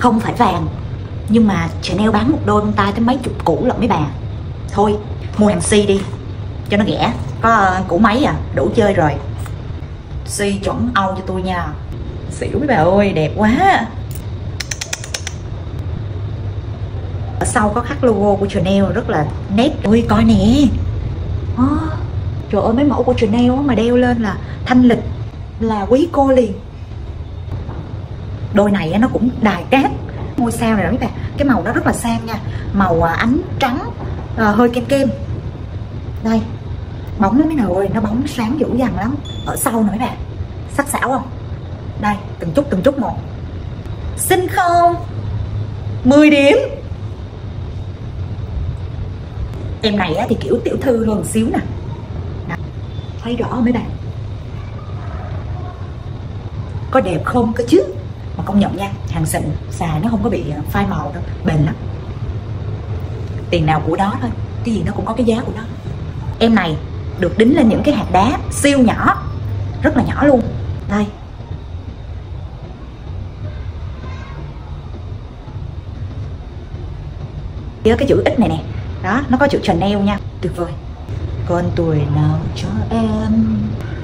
không phải vàng, nhưng mà Chanel bán một đôi bông tai tới mấy chục củ lận mấy bà. Thôi mua hàng si đi cho nó rẻ, có củ mấy à, đủ chơi rồi. Si chuẩn Âu cho tôi nha. Xỉu mấy bà ơi, đẹp quá. Ở sau có khắc logo của Chanel rất là nét. Ôi coi nè. Trời ơi, mấy mẫu của Chanel mà đeo lên là thanh lịch, là quý cô liền. Đôi này nó cũng đài cát ngôi sao này đó các bạn. Cái màu nó rất là sang nha, màu ánh trắng, hơi kem kem. Đây, bóng nó mấy nào ơi, nó bóng sáng dữ dằn lắm. Ở sau nữa các bạn, sắc sảo không? Đây, từng chút một. Xinh không? 10 điểm. Em này thì kiểu tiểu thư hơn xíu nè. Đó, thấy rõ mấy bạn. Có đẹp không cơ chứ. Mà công nhận nha, hàng xịn, xài nó không có bị phai màu đâu, bền lắm. Tiền nào của đó thôi, cái gì nó cũng có cái giá của nó. Em này được đính lên những cái hạt đá siêu nhỏ, rất là nhỏ luôn. Đây. Cái chữ X này nè, đó, nó có chữ Chanel nha, tuyệt vời. Con tuổi nào cho em